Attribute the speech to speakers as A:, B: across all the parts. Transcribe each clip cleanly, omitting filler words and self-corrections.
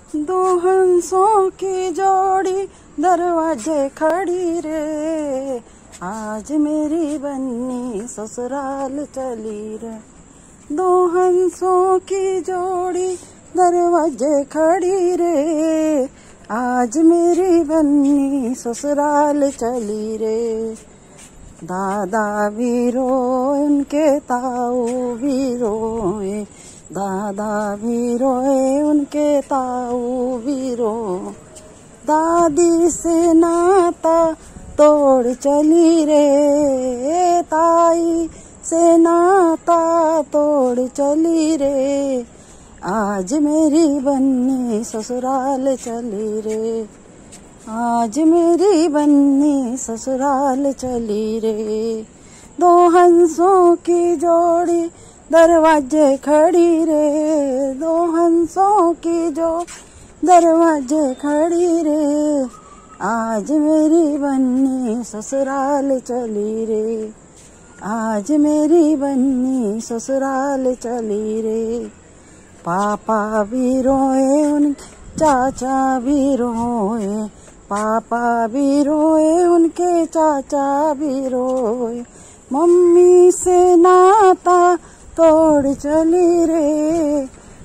A: दो हंसों की जोड़ी दरवाजे खड़ी रे, आज मेरी बन्नी ससुराल चली रे। दो हंसों की जोड़ी दरवाजे खड़ी रे, आज मेरी बन्नी ससुराल चली रे। दादा भी रोए उनके ताऊ भी रोए, दादा भी रोए उनके ताऊ भी रो। दादी से नाता तोड़ चली रे, ताई से नाता तोड़ चली रे, आज मेरी बन्नी ससुराल चली रे, आज मेरी बन्नी ससुराल चली रे। दो हंसों की जोड़ी दरवाजे खड़ी रे, दो हंसों की जो दरवाजे खड़ी रे, आज मेरी बन्नी ससुराल चली रे, आज मेरी बन्नी ससुराल चली रे। पापा भी रोए उनके चाचा भी रोए, पापा भी रोए उनके चाचा भी रोए। मम्मी से नाता तोड़ चली रे,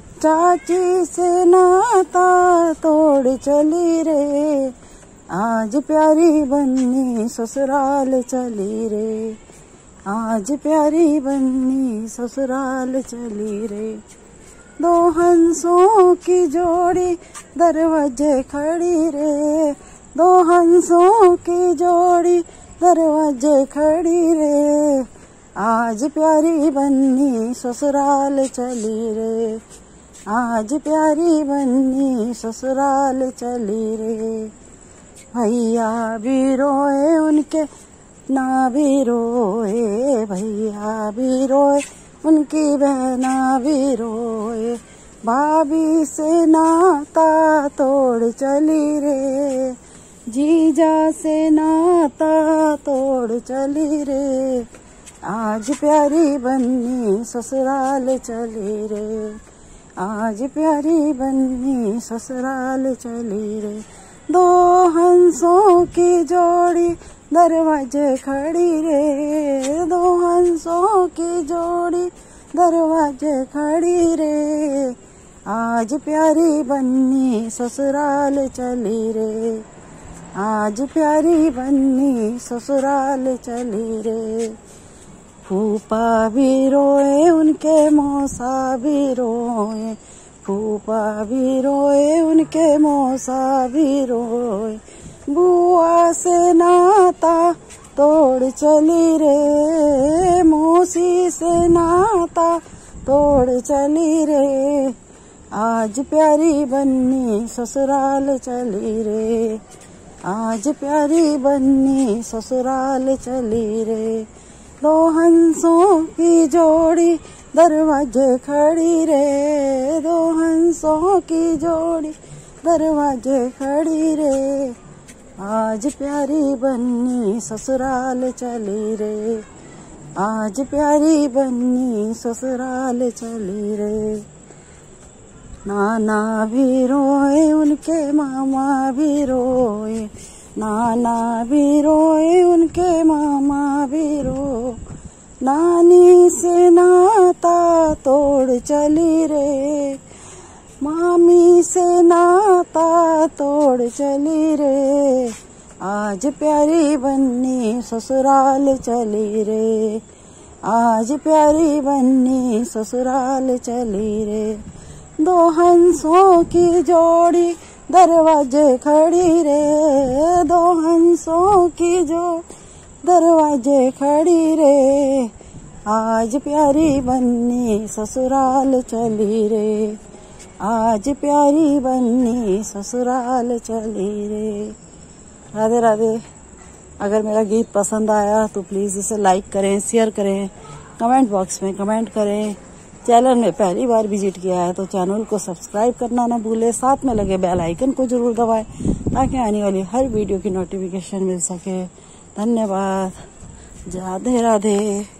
A: चाची से नाता तोड़ चली रे, आज प्यारी बन्नी ससुराल चली रे, आज प्यारी बन्नी ससुराल चली रे। दो हंसों की जोड़ी दरवाजे खड़ी रे, दो हंसों की जोड़ी दरवाजे खड़ी रे, आज प्यारी बन्नी ससुराल चली रे, आज प्यारी बन्नी ससुराल चली रे। भैया भी रोए उनके ना भी रोए, भैया भी रोए उनकी बहना भी रोए। भाभी से नाता तोड़ चली रे, जीजा से नाता तोड़ चली रे, आज प्यारी बन्नी ससुराल चली रे, आज प्यारी बन्नी ससुराल चली रे। दो हंसों की जोड़ी दरवाजे खड़ी रे, दो हंसों की जोड़ी दरवाजे खड़ी रे, आज प्यारी बन्नी ससुराल चली रे, आज प्यारी बन्नी ससुराल चली रे। फूफा भी रोए उनके मौसा भी रोए, फूफा भी रोए उनके मौसा भी रोए। बुआ से नाता तोड़ चली रे, मौसी से नाता तोड़ चली रे, आज प्यारी बन्नी ससुराल चली रे, आज प्यारी बन्नी ससुराल चली रे। दो हंसों की जोड़ी दरवाजे खड़ी रे, दो हंसों की जोड़ी दरवाजे खड़ी रे, आज प्यारी बन्नी ससुराल चली रे, आज प्यारी बन्नी ससुराल चली रे। नाना भी रोए उनके मामा भी रोए, नाना भी रोए उनके मामा भी रो। नानी से नाता तोड़ चली रे, मामी से नाता तोड़ चली रे, आज प्यारी बन्नी ससुराल चली रे, आज प्यारी बन्नी ससुराल चली रे। दो हंसों की जोड़ी दरवाजे खड़ी रे, दो हंसों की जो दरवाजे खड़ी रे, आज प्यारी बन्नी ससुराल चली रे, आज प्यारी बन्नी ससुराल चली रे। राधे राधे। अगर मेरा गीत पसंद आया तो प्लीज़ इसे लाइक करें, शेयर करें, कमेंट बॉक्स में कमेंट करें। चैनल में पहली बार विजिट किया है तो चैनल को सब्सक्राइब करना ना भूले, साथ में लगे बेल आइकन को जरूर दबाएं ताकि आने वाली हर वीडियो की नोटिफिकेशन मिल सके। धन्यवाद। राधे राधे।